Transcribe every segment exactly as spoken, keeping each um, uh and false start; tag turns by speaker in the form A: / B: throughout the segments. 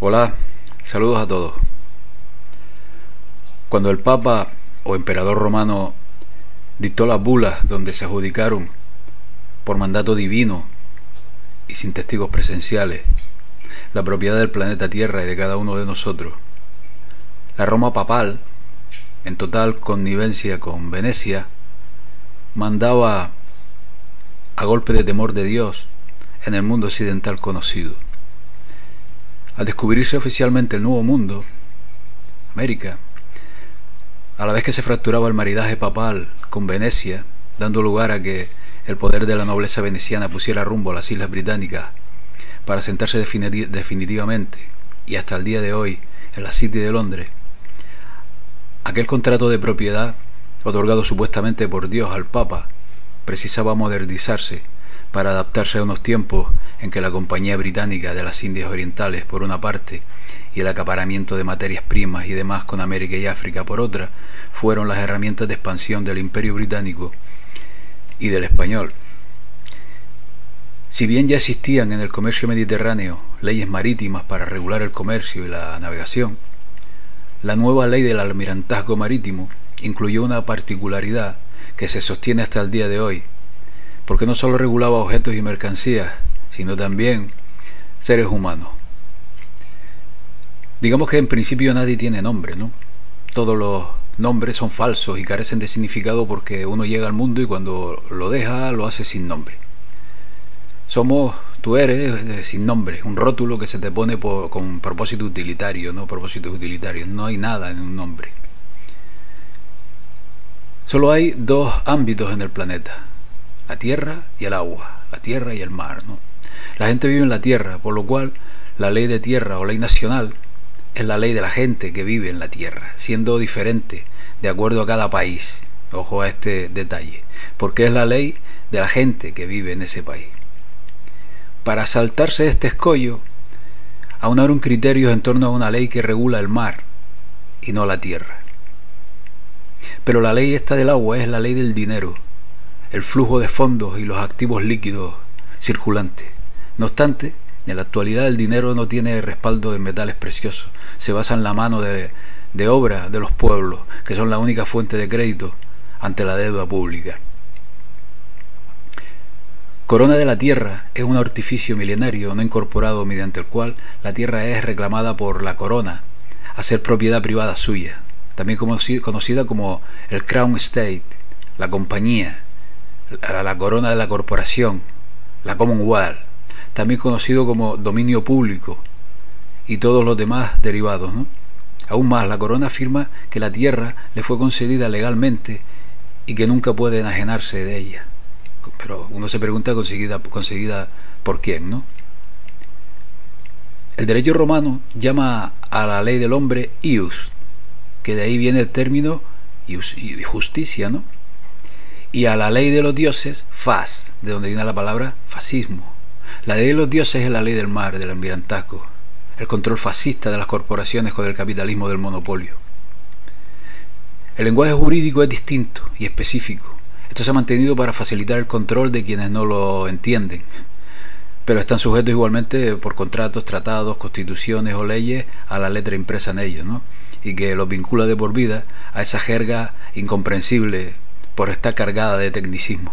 A: Hola, saludos a todos. Cuando el Papa o emperador romano dictó las bulas donde se adjudicaron por mandato divino y sin testigos presenciales la propiedad del planeta Tierra y de cada uno de nosotros, la Roma papal, en total connivencia con Venecia, mandaba a golpe de temor de Dios en el mundo occidental conocido. Al descubrirse oficialmente el Nuevo Mundo, América, a la vez que se fracturaba el maridaje papal con Venecia, dando lugar a que el poder de la nobleza veneciana pusiera rumbo a las Islas Británicas para sentarse definitivamente y hasta el día de hoy en la City de Londres, aquel contrato de propiedad otorgado supuestamente por Dios al Papa precisaba modernizarse para adaptarse a unos tiempos en que la Compañía Británica de las Indias Orientales por una parte y el acaparamiento de materias primas y demás con América y África por otra fueron las herramientas de expansión del Imperio Británico y del español. Si bien ya existían en el comercio mediterráneo leyes marítimas para regular el comercio y la navegación, la nueva ley del almirantazgo marítimo incluyó una particularidad que se sostiene hasta el día de hoy, porque no solo regulaba objetos y mercancías, sino también seres humanos. Digamos que en principio nadie tiene nombre, ¿no? Todos los nombres son falsos y carecen de significado porque uno llega al mundo y cuando lo deja lo hace sin nombre. Somos, tú eres eh, sin nombre, un rótulo que se te pone por, con propósito utilitario, ¿no? Propósitos utilitarios, no hay nada en un nombre. Solo hay dos ámbitos en el planeta: la tierra y el agua, la tierra y el mar, ¿no? La gente vive en la tierra, por lo cual la ley de tierra o ley nacional es la ley de la gente que vive en la tierra, siendo diferente de acuerdo a cada país. Ojo a este detalle, porque es la ley de la gente que vive en ese país. Para saltarse este escollo, aunaron criterios en torno a una ley que regula el mar y no la tierra. Pero la ley esta del agua es la ley del dinero, el flujo de fondos y los activos líquidos circulantes. No obstante, en la actualidad el dinero no tiene respaldo en metales preciosos, se basa en la mano de, de obra de los pueblos, que son la única fuente de crédito ante la deuda pública. Corona de la Tierra es un artificio milenario no incorporado mediante el cual la tierra es reclamada por la corona a ser propiedad privada suya, también conocida como el Crown Estate, la compañía, la, la corona de la corporación, la Commonwealth, también conocido como dominio público y todos los demás derivados, ¿no? Aún más, la corona afirma que la tierra le fue concedida legalmente y que nunca puede enajenarse de ella. Pero uno se pregunta conseguida, conseguida por quién, ¿no? El derecho romano llama a la ley del hombre ius, que de ahí viene el término ius, justicia, ¿no? Y a la ley de los dioses, fas, de donde viene la palabra fascismo. La ley de los dioses es la ley del mar, del almirantazgo, el control fascista de las corporaciones con el capitalismo del monopolio. El lenguaje jurídico es distinto y específico. Esto se ha mantenido para facilitar el control de quienes no lo entienden, pero están sujetos igualmente por contratos, tratados, constituciones o leyes a la letra impresa en ellos, ¿no? Y que los vincula de por vida a esa jerga incomprensible por estar cargada de tecnicismo.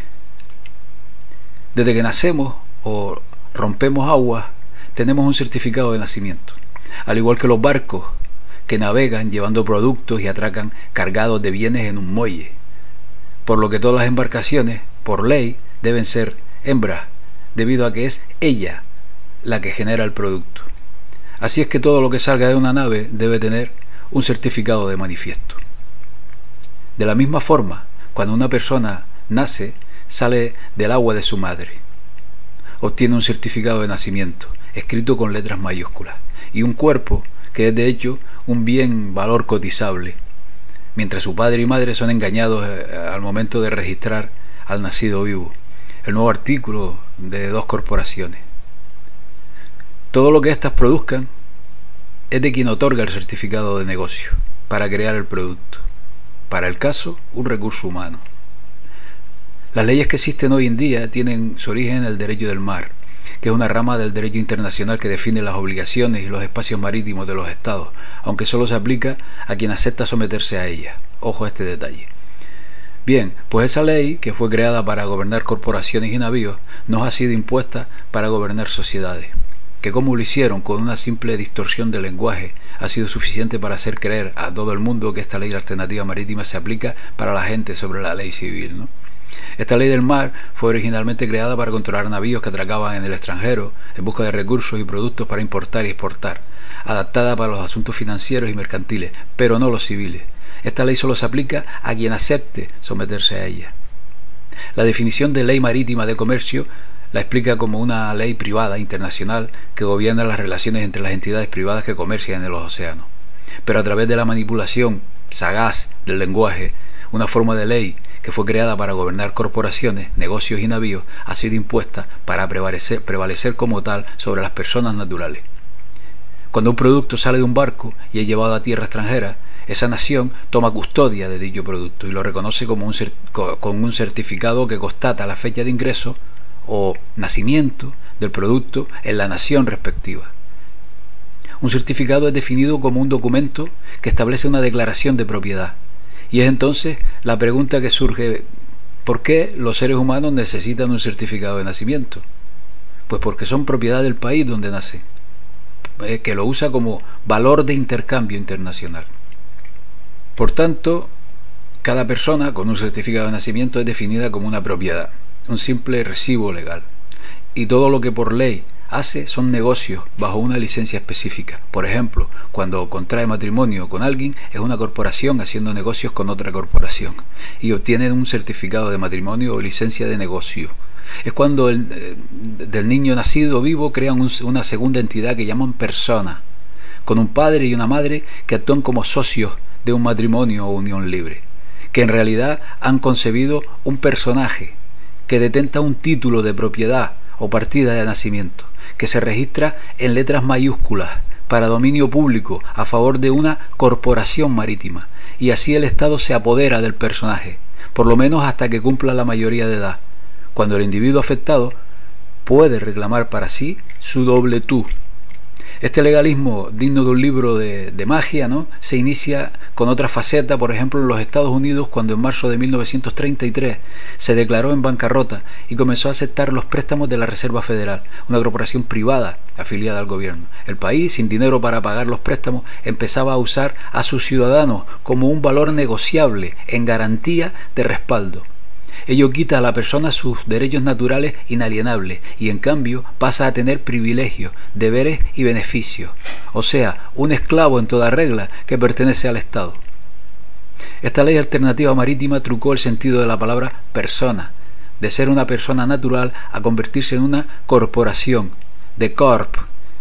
A: Desde que nacemos o rompemos aguas, tenemos un certificado de nacimiento, al igual que los barcos que navegan llevando productos y atracan cargados de bienes en un muelle, por lo que todas las embarcaciones, por ley, deben ser hembras, debido a que es ella la que genera el producto. Así es que todo lo que salga de una nave debe tener un certificado de manifiesto. De la misma forma, cuando una persona nace, sale del agua de su madre, obtiene un certificado de nacimiento, escrito con letras mayúsculas, y un cuerpo que es de hecho un bien valor cotizable, mientras su padre y madre son engañados al momento de registrar al nacido vivo. El nuevo artículo de dos corporaciones. Todo lo que éstas produzcan es de quien otorga el certificado de negocio para crear el producto. Para el caso, un recurso humano. Las leyes que existen hoy en día tienen su origen en el derecho del mar, que es una rama del derecho internacional que define las obligaciones y los espacios marítimos de los estados, aunque solo se aplica a quien acepta someterse a ella. Ojo a este detalle. Bien, pues esa ley, que fue creada para gobernar corporaciones y navíos, nos ha sido impuesta para gobernar sociedades, que como lo hicieron con una simple distorsión del lenguaje, ha sido suficiente para hacer creer a todo el mundo que esta ley alternativa marítima se aplica para la gente sobre la ley civil, ¿no? Esta ley del mar fue originalmente creada para controlar navíos que atracaban en el extranjero en busca de recursos y productos para importar y exportar, adaptada para los asuntos financieros y mercantiles, pero no los civiles. Esta ley solo se aplica a quien acepte someterse a ella. La definición de ley marítima de comercio la explica como una ley privada internacional que gobierna las relaciones entre las entidades privadas que comercian en los océanos. Pero a través de la manipulación sagaz del lenguaje, una forma de ley que fue creada para gobernar corporaciones, negocios y navíos, ha sido impuesta para prevalecer, prevalecer como tal sobre las personas naturales. Cuando un producto sale de un barco y es llevado a tierra extranjera, esa nación toma custodia de dicho producto y lo reconoce como un, con un certificado que constata la fecha de ingreso o nacimiento del producto en la nación respectiva. Un certificado es definido como un documento que establece una declaración de propiedad. Y es entonces la pregunta que surge: ¿por qué los seres humanos necesitan un certificado de nacimiento? Pues porque son propiedad del país donde nace, que lo usa como valor de intercambio internacional. Por tanto, cada persona con un certificado de nacimiento es definida como una propiedad, un simple recibo legal. Y todo lo que por ley hace son negocios bajo una licencia específica. Por ejemplo, cuando contrae matrimonio con alguien, es una corporación haciendo negocios con otra corporación y obtienen un certificado de matrimonio o licencia de negocio. Es cuando el, eh, del niño nacido vivo crean un, una segunda entidad que llaman persona, con un padre y una madre que actúan como socios de un matrimonio o unión libre, que en realidad han concebido un personaje que detenta un título de propiedad o partida de nacimiento, que se registra en letras mayúsculas para dominio público a favor de una corporación marítima, y así el Estado se apodera del personaje, por lo menos hasta que cumpla la mayoría de edad, cuando el individuo afectado puede reclamar para sí su doble tú. Este legalismo, digno de un libro de, de magia, ¿no?, se inicia con otra faceta, por ejemplo, en los Estados Unidos, cuando en marzo de mil novecientos treinta y tres se declaró en bancarrota y comenzó a aceptar los préstamos de la Reserva Federal, una corporación privada afiliada al gobierno. El país, sin dinero para pagar los préstamos, empezaba a usar a sus ciudadanos como un valor negociable en garantía de respaldo. Ello quita a la persona sus derechos naturales inalienables y en cambio pasa a tener privilegios, deberes y beneficios, o sea, un esclavo en toda regla que pertenece al Estado. Esta ley alternativa marítima trucó el sentido de la palabra persona, de ser una persona natural a convertirse en una corporación, de corp,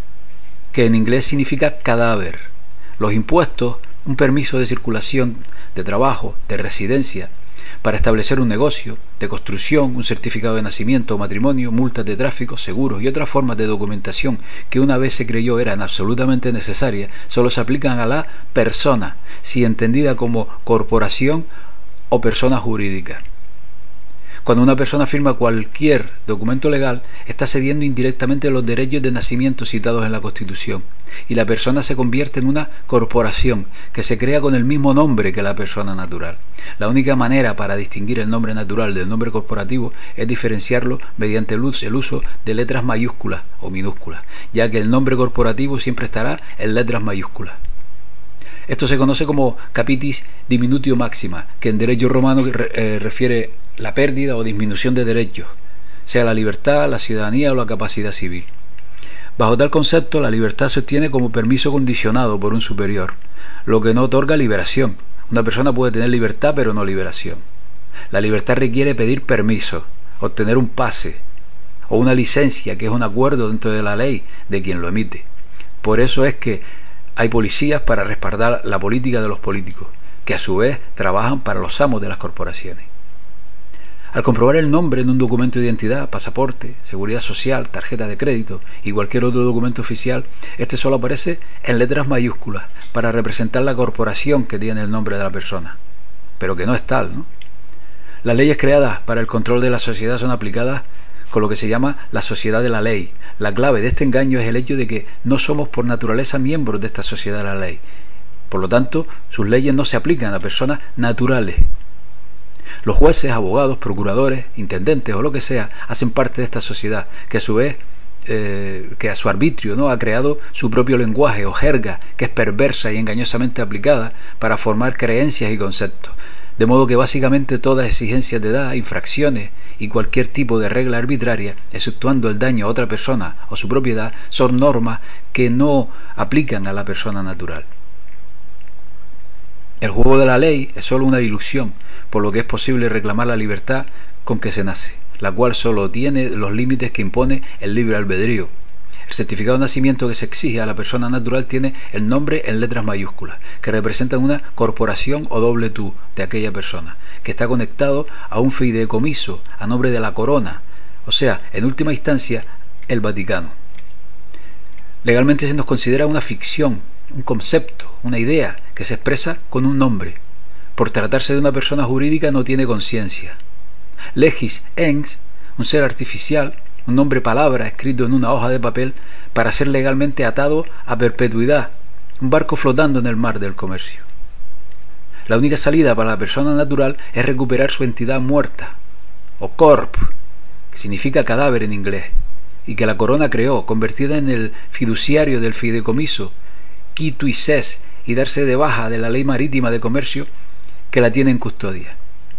A: que en inglés significa cadáver. Los impuestos, un permiso de circulación, de trabajo, de residencia, para establecer un negocio, de construcción, un certificado de nacimiento o matrimonio, multas de tráfico, seguros y otras formas de documentación que una vez se creyó eran absolutamente necesarias, solo se aplican a la persona, si entendida como corporación o persona jurídica. Cuando una persona firma cualquier documento legal, está cediendo indirectamente los derechos de nacimiento citados en la Constitución, y la persona se convierte en una corporación que se crea con el mismo nombre que la persona natural. La única manera para distinguir el nombre natural del nombre corporativo es diferenciarlo mediante el uso de letras mayúsculas o minúsculas, ya que el nombre corporativo siempre estará en letras mayúsculas. Esto se conoce como capitis diminutio maxima, que en derecho romano eh, refiere la pérdida o disminución de derechos, sea la libertad, la ciudadanía o la capacidad civil. Bajo tal concepto, la libertad se obtiene como permiso condicionado por un superior, lo que no otorga liberación. Una persona puede tener libertad pero no liberación. La libertad requiere pedir permiso, obtener un pase o una licencia, que es un acuerdo dentro de la ley de quien lo emite. Por eso es que hay policías para respaldar la política de los políticos, que a su vez trabajan para los amos de las corporaciones. Al comprobar el nombre en un documento de identidad, pasaporte, seguridad social, tarjeta de crédito y cualquier otro documento oficial, este solo aparece en letras mayúsculas para representar la corporación que tiene el nombre de la persona, pero que no es tal, ¿no? Las leyes creadas para el control de la sociedad son aplicadas con lo que se llama la sociedad de la ley. La clave de este engaño es el hecho de que no somos por naturaleza miembros de esta sociedad de la ley. Por lo tanto, sus leyes no se aplican a personas naturales. Los jueces, abogados, procuradores, intendentes o lo que sea hacen parte de esta sociedad, que a su vez, eh, que a su arbitrio, ¿no?, ha creado su propio lenguaje o jerga, que es perversa y engañosamente aplicada para formar creencias y conceptos. De modo que básicamente todas exigencias de edad, infracciones y cualquier tipo de regla arbitraria, exceptuando el daño a otra persona o su propiedad, son normas que no aplican a la persona natural. El juego de la ley es solo una ilusión, por lo que es posible reclamar la libertad con que se nace, la cual solo tiene los límites que impone el libre albedrío. El certificado de nacimiento que se exige a la persona natural tiene el nombre en letras mayúsculas, que representan una corporación o doble tú de aquella persona, que está conectado a un fideicomiso a nombre de la corona, o sea, en última instancia, el Vaticano. Legalmente se nos considera una ficción, un concepto, una idea que se expresa con un nombre. Por tratarse de una persona jurídica no tiene conciencia. Legis ens, un ser artificial, un nombre palabra escrito en una hoja de papel para ser legalmente atado a perpetuidad, un barco flotando en el mar del comercio. La única salida para la persona natural es recuperar su entidad muerta, o corp, que significa cadáver en inglés, y que la corona creó, convertida en el fiduciario del fideicomiso, quitu y ses, y darse de baja de la ley marítima de comercio que la tiene en custodia.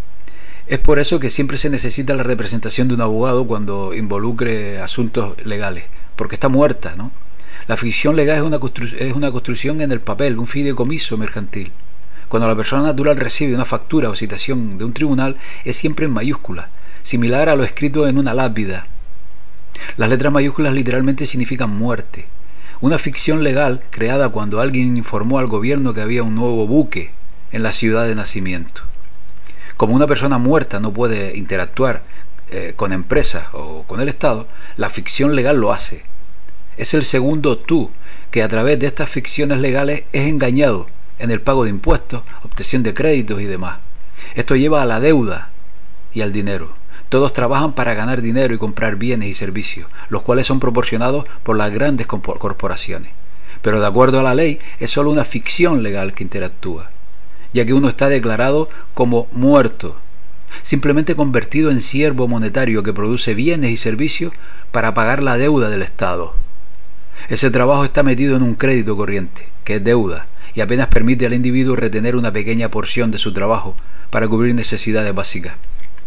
A: Es por eso que siempre se necesita la representación de un abogado cuando involucre asuntos legales, porque está muerta, ¿no? La ficción legal es una, constru- es una construcción en el papel, un fideicomiso mercantil. Cuando la persona natural recibe una factura o citación de un tribunal, es siempre en mayúsculas, similar a lo escrito en una lápida. Las letras mayúsculas literalmente significan muerte. Una ficción legal creada cuando alguien informó al gobierno que había un nuevo buque en la ciudad de nacimiento. Como una persona muerta no puede interactuar eh, con empresas o con el Estado, la ficción legal lo hace. Es el segundo tú que a través de estas ficciones legales es engañado en el pago de impuestos, obtención de créditos y demás. Esto lleva a la deuda y al dinero. Todos trabajan para ganar dinero y comprar bienes y servicios, los cuales son proporcionados por las grandes corporaciones. Pero de acuerdo a la ley, es solo una ficción legal que interactúa, ya que uno está declarado como muerto, simplemente convertido en siervo monetario que produce bienes y servicios para pagar la deuda del Estado. Ese trabajo está metido en un crédito corriente, que es deuda, y apenas permite al individuo retener una pequeña porción de su trabajo para cubrir necesidades básicas.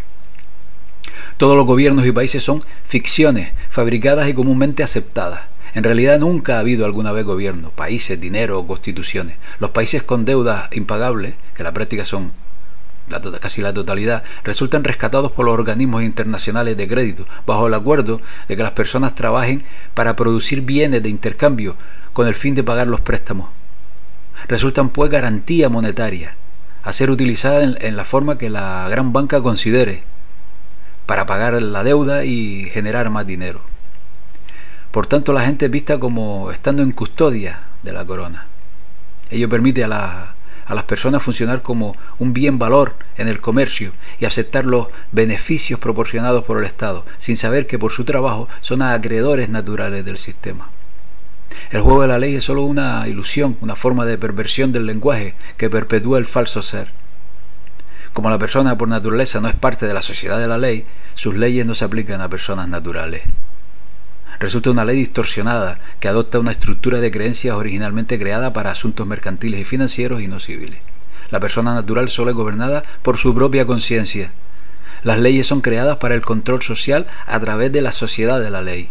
A: Todos los gobiernos y países son ficciones, fabricadas y comúnmente aceptadas. En realidad nunca ha habido alguna vez gobierno, países, dinero o constituciones. Los países con deudas impagables, que en la práctica son la tota, casi la totalidad, resultan rescatados por los organismos internacionales de crédito, bajo el acuerdo de que las personas trabajen para producir bienes de intercambio con el fin de pagar los préstamos. Resultan pues garantía monetaria, a ser utilizada en, en la forma que la gran banca considere, para pagar la deuda y generar más dinero. Por tanto, la gente es vista como estando en custodia de la corona. Ello permite a, la, a las personas funcionar como un bien valor en el comercio y aceptar los beneficios proporcionados por el Estado, sin saber que por su trabajo son acreedores naturales del sistema. El juego de la ley es solo una ilusión, una forma de perversión del lenguaje que perpetúa el falso ser. Como la persona por naturaleza no es parte de la sociedad de la ley, sus leyes no se aplican a personas naturales. Resulta una ley distorsionada que adopta una estructura de creencias originalmente creada para asuntos mercantiles y financieros y no civiles. La persona natural solo es gobernada por su propia conciencia. Las leyes son creadas para el control social a través de la sociedad de la ley.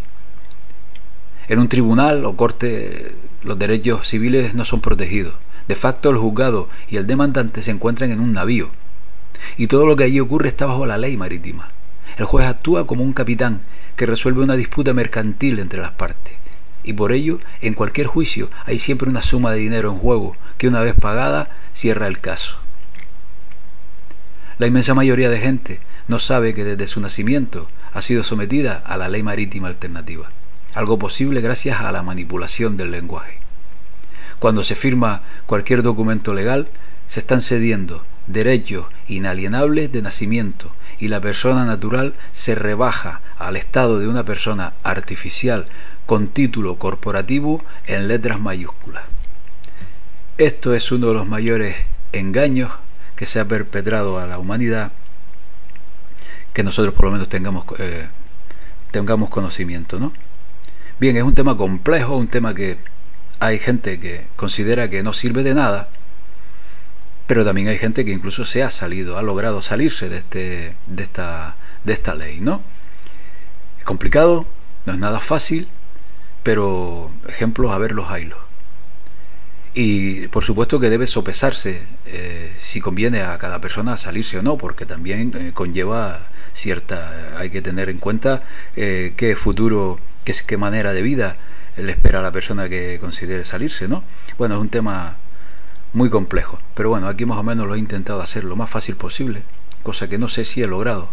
A: En un tribunal o corte los derechos civiles no son protegidos. De facto, el juzgado y el demandante se encuentran en un navío, y todo lo que allí ocurre está bajo la ley marítima. El juez actúa como un capitán que resuelve una disputa mercantil entre las partes, y por ello, en cualquier juicio hay siempre una suma de dinero en juego que, una vez pagada, cierra el caso. La inmensa mayoría de gente no sabe que desde su nacimiento ha sido sometida a la ley marítima alternativa, algo posible gracias a la manipulación del lenguaje. Cuando se firma cualquier documento legal, se están cediendo derechos inalienables de nacimiento y la persona natural se rebaja al estado de una persona artificial con título corporativo en letras mayúsculas. Esto es uno de los mayores engaños que se ha perpetrado a la humanidad, que nosotros por lo menos tengamos, eh, tengamos conocimiento, ¿no? Bien, es un tema complejo, un tema que hay gente que considera que no sirve de nada, pero también hay gente que incluso se ha salido, ha logrado salirse de, este, de, esta, de esta ley, ¿no? Es complicado, no es nada fácil, pero ejemplos a ver los haylos. Y por supuesto que debe sopesarse eh, si conviene a cada persona salirse o no, porque también eh, conlleva cierta, hay que tener en cuenta eh, qué futuro, qué, qué manera de vida le espera a la persona que considere salirse, ¿no? Bueno, es un tema muy complejo, pero bueno, aquí más o menos lo he intentado hacer lo más fácil posible, cosa que no sé si he logrado,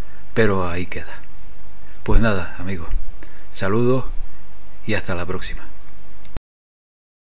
A: pero ahí queda. Pues nada, amigos, saludos y hasta la próxima.